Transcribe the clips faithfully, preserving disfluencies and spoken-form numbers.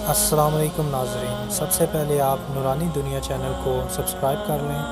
السلام علیکم ناظرین، سب سے پہلے آپ نورانی دنیا چینل کو سبسکرائب کر لیں۔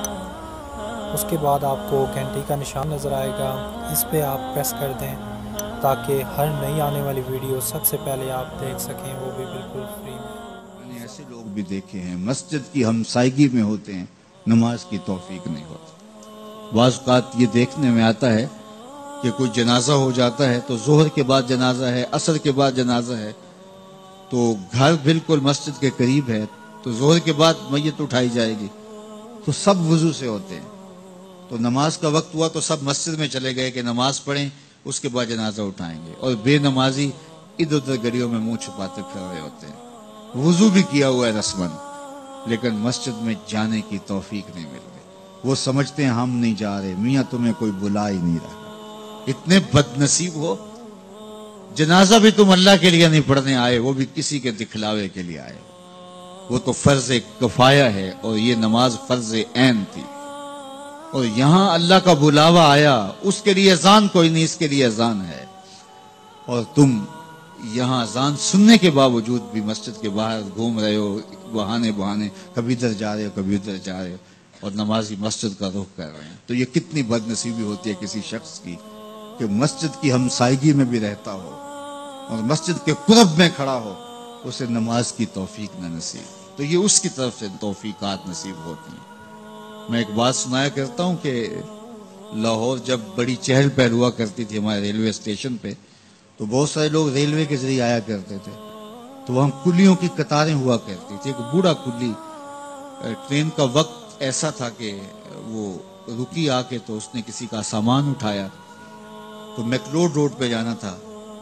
اس کے بعد آپ کو گھنٹی کا نشان نظر آئے گا، اس پہ آپ پریس کر دیں تاکہ ہر نئی آنے والی ویڈیو سب سے پہلے آپ دیکھ سکیں، وہ بھی بالکل فری میں۔ میں نے ایسے لوگ بھی دیکھے ہیں مسجد کی ہمسائیگی میں ہوتے ہیں، نماز کی توفیق نہیں ہوتی۔ بعض اوقات یہ دیکھنے میں آتا ہے کہ کوئی جنازہ ہو جاتا ہے تو ظہر کے بعد جنازہ ہے، عصر کے بعد جنازہ ہے، تو گھر بالکل مسجد کے قریب ہے، تو ظہر کے بعد میت اٹھائی جائے گی، تو سب وضو سے ہوتے ہیں، تو نماز کا وقت ہوا تو سب مسجد میں چلے گئے کہ نماز پڑھیں، اس کے بعد جنازہ اٹھائیں گے، اور بے نمازی ادھر ادھر گلیوں میں منہ چھپاتے پھر رہے ہوتے ہیں۔ وضو بھی کیا ہوا ہے رسماً، لیکن مسجد میں جانے کی توفیق نہیں مل رہی۔ وہ سمجھتے ہیں ہم نہیں جا رہے، میاں تمہیں کوئی بلا ہی نہیں رہا۔ اتنے بد نصیب ہو، جنازہ بھی تم اللہ کے لیے نہیں پڑھنے آئے، وہ بھی کسی کے دکھلاوے کے لیے آئے۔ وہ تو فرض کفایہ ہے اور یہ نماز فرض عین تھی، اور یہاں اللہ کا بلاوا آیا، اس کے لیے اذان کوئی نہیں، اس کے لیے اذان ہے، اور تم یہاں اذان سننے کے باوجود بھی مسجد کے باہر گھوم رہے ہو، بہانے بہانے کبھی ادھر جا رہے ہو کبھی ادھر جا رہے ہو، اور نمازی مسجد کا رخ کر رہے ہیں۔ تو یہ کتنی بد نصیبی ہوتی ہے کسی شخص کی کہ مسجد کی ہمسائیگی میں بھی رہتا ہو اور مسجد کے قرب میں کھڑا ہو، اسے نماز کی توفیق نہ نصیب۔ تو یہ اس کی طرف سے توفیقات نصیب ہوتی ہیں۔ میں ایک بات سنایا کرتا ہوں کہ لاہور جب بڑی چہل پہل ہوا کرتی تھی ہمارے ریلوے اسٹیشن پہ، تو بہت سارے لوگ ریلوے کے ذریعے آیا کرتے تھے، تو وہاں کلیوں کی قطاریں ہوا کرتی تھی۔ ایک بوڑھا کلی، ٹرین کا وقت ایسا تھا کہ وہ رکی آ کے، تو اس نے کسی کا سامان اٹھایا، تو میکلوڈ روڈ پہ جانا تھا،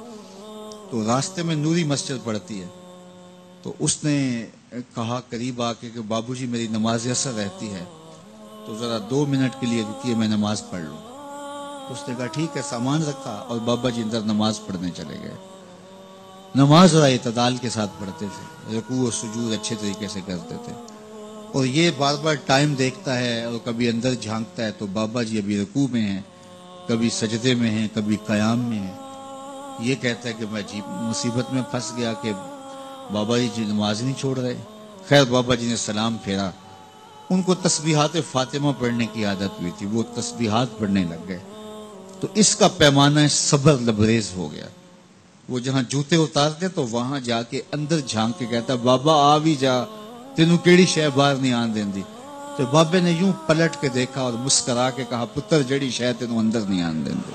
تو راستے میں نوری مسجد پڑتی ہے، تو اس نے کہا قریب آ کے کہ بابو جی میری نماز عصر رہتی ہے، تو ذرا دو منٹ کے لیے رکیے میں نماز پڑھ لوں۔ تو اس نے کہا ٹھیک ہے، سامان رکھا اور بابا جی اندر نماز پڑھنے چلے گئے۔ نماز ذرا اعتدال کے ساتھ پڑھتے تھے، رکوع و سجود اچھے طریقے سے کرتے تھے، اور یہ بار بار ٹائم دیکھتا ہے اور کبھی اندر جھانکتا ہے، تو بابا جی ابھی رکوع میں ہیں، کبھی سجدے میں ہیں، کبھی قیام میں ہیں۔ یہ کہتا ہے کہ میں عجیب مصیبت میں پھنس گیا کہ بابا جی نماز نہیں چھوڑ رہے۔ خیر بابا جی نے سلام پھیرا، ان کو تسبیحات فاطمہ پڑھنے کی عادت ہوئی تھی، وہ تسبیحات پڑھنے لگ گئے، تو اس کا پیمانہ صبر لبریز ہو گیا۔ وہ جہاں جوتے اتارتے تو وہاں جا کے اندر جھانک کے کہتا بابا آ بھی جا، تینوں کیڑی شے باہر نہیں آن دیندی۔ تو بابے نے یوں پلٹ کے دیکھا اور مسکرا کے کہا پتر جڑی شے تینوں اندر نہیں آن دیندی۔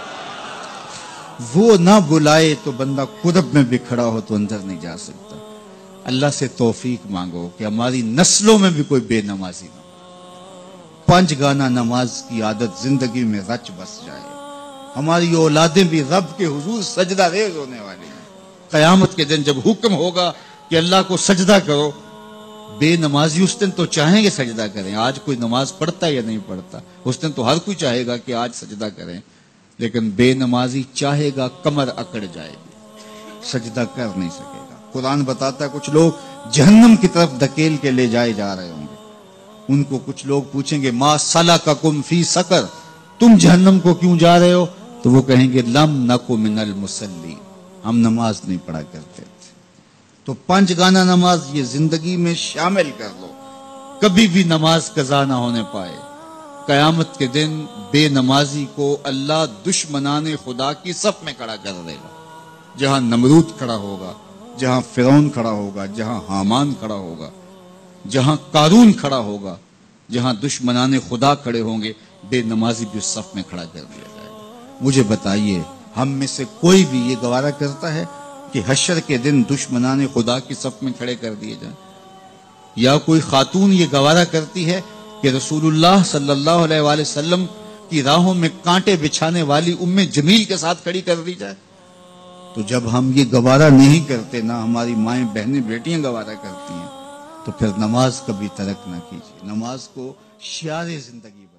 وہ نہ بلائے تو بندہ قرب میں بھی کھڑا ہو تو اندر نہیں جا سکتا۔ اللہ سے توفیق مانگو کہ ہماری نسلوں میں بھی کوئی بے نمازی نہ ہو، پانچ گانا نماز کی عادت زندگی میں رچ بس جائے، ہماری اولادیں بھی رب کے حضور سجدہ ریز ہونے والی ہیں۔ قیامت کے دن جب حکم ہوگا کہ اللہ کو سجدہ کرو، بے نمازی اس دن تو چاہیں گے سجدہ کریں، آج کوئی نماز پڑھتا یا نہیں پڑھتا، اس دن تو ہر کوئی چاہے گا کہ آج سجدہ کریں، لیکن بے نمازی چاہے گا کمر اکڑ جائے گی، سجدہ کر نہیں سکے گا۔ قرآن بتاتا ہے کچھ لوگ جہنم کی طرف دھکیل کے لے جائے جا رہے ہوں گے، ان کو کچھ لوگ پوچھیں گے ما سلککم فی سقر، تم جہنم کو کیوں جا رہے ہو؟ تو وہ کہیں گے لم نکو من المصلین، ہم نماز نہیں پڑھا کرتے تھے۔ تو پانچ گانا نماز یہ زندگی میں شامل کر لو، کبھی بھی نماز قضا نہ ہونے پائے۔ قیامت کے دن بے نمازی کو اللہ دشمنان خدا کی صف میں کھڑا کر دے گا، جہاں نمرود کھڑا ہوگا، جہاں فرعون کھڑا ہوگا، جہاں حامان کھڑا ہوگا، جہاں قارون کھڑا ہوگا، جہاں دشمنان خدا کھڑے ہوں گے، بے نمازی بھی اس صف میں کھڑا کر دیا جائے گا۔ مجھے بتائیے ہم میں سے کوئی بھی یہ گوارہ کرتا ہے کہ حشر کے دن دشمنان خدا کی صف میں کھڑے کر دیے جائیں؟ یا کوئی خاتون یہ گوارہ کرتی ہے کہ رسول اللہ صلی اللہ علیہ وآلہ وسلم کی راہوں میں کانٹے بچھانے والی ام جمیل کے ساتھ کھڑی کر دی جائے؟ تو جب ہم یہ گوارہ نہیں کرتے، نہ ہماری مائیں بہنیں بیٹیاں گوارہ کرتی ہیں، تو پھر نماز کبھی ترک نہ کیجیے، نماز کو شعار زندگی